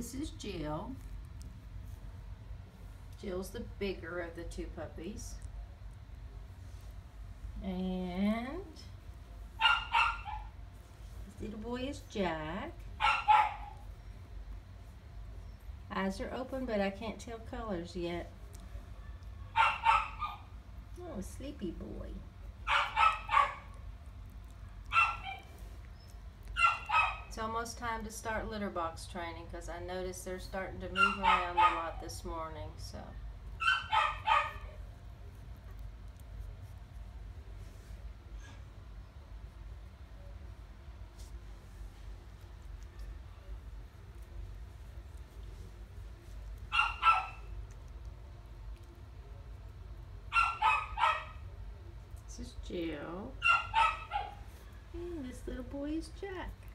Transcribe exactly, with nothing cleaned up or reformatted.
This is Jill. Jill's the bigger of the two puppies. And this little boy is Jack. Eyes are open, but I can't tell colors yet. Oh, sleepy boy. It's almost time to start litter box training because I noticed they're starting to move around a lot this morning, so. This is Jill. And this little boy is Jack.